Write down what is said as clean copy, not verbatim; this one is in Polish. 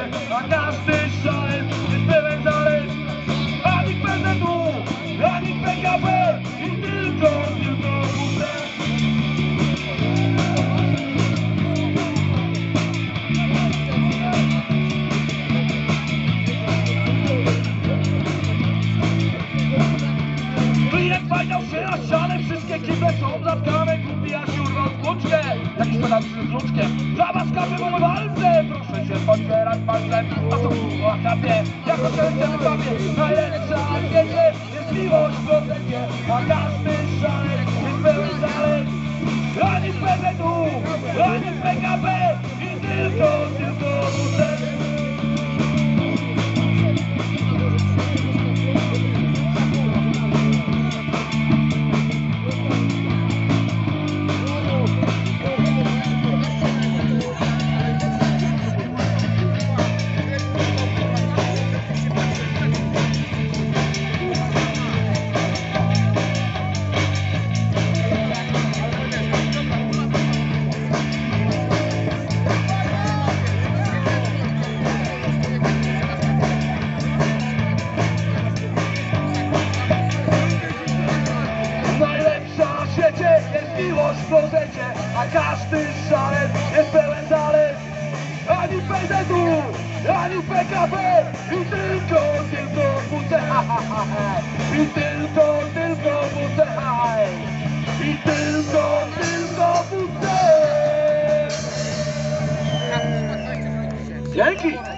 a każdy szalec jest pełen zalet. Ani PZU, ani PKB i tylko WC. Jak fajniał się na ścianę, wszystkie kible są zatkane. Kupi Jasiu urwał włóczkę, jakiś pedał z włóczkiem. Żaba z kapy w walce, proszę się podbierać palcem. A co tu o kapie, jako serce wypapie. Najlepsza na świecie jest miłość w procencie, a każdy szalec jest pełen zalet. Ani PZU, ani PKB i tylko WC. Jest miłość w klozecie, a każdy szalec jest pełen zalet. Ani PZU, ani PKB i tylko WC. I tylko WC. I tylko WC. Dzięki!